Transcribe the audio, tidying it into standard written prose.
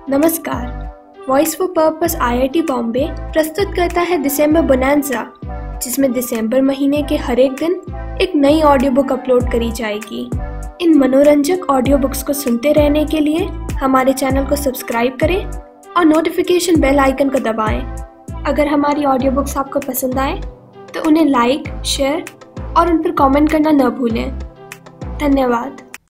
नमस्कार। Voice for purpose IIT Bombay प्रस्तुत करता है दिसंबर बोनांजा, जिसमें दिसंबर महीने के हर एक दिन एक नई ऑडियो बुक अपलोड करी जाएगी। इन मनोरंजक ऑडियो बुक्स को सुनते रहने के लिए हमारे चैनल को सब्सक्राइब करें और नोटिफिकेशन बेल आइकन को दबाएं। अगर हमारी ऑडियो बुक्स आपको पसंद आए तो उन्हें लाइक, शेयर और उन पर कमेंट करना न भूलें। धन्यवाद।